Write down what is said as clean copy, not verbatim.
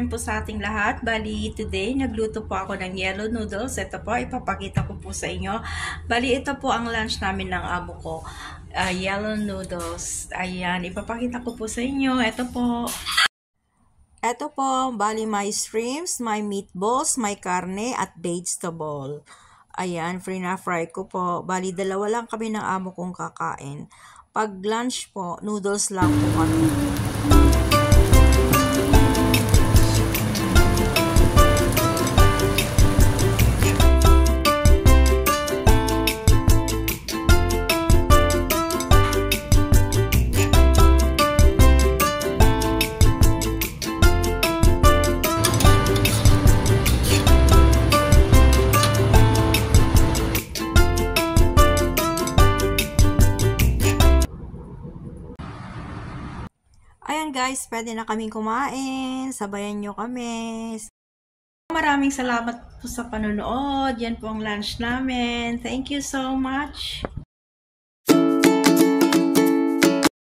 po sa ating lahat. Bali, today, nagluto po ako ng yellow noodles. Ito po, ipapakita ko po sa inyo. Bali, ito po ang lunch namin ng amo ko. Yellow noodles. Ayan, ipapakita ko po sa inyo. Ito po. Ito po, bali may shrimps, may meatballs, may karne, at vegetable. Ayan, free na fry ko po. Bali, dalawa lang kami ng amo kong kakain. Pag lunch po, noodles lang po kami. Ayan guys, pwede na kaming kumain. Sabayan nyo kami. Maraming salamat po sa panonood. Yan po ang lunch namin. Thank you so much.